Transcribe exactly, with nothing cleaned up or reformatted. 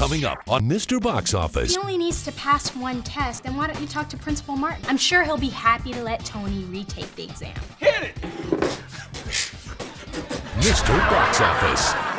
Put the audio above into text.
Coming up on Mister Box Office. He only needs to pass one test, and why don't you talk to Principal Martin? I'm sure he'll be happy to let Tony retake the exam. Hit it! Mister Box Office.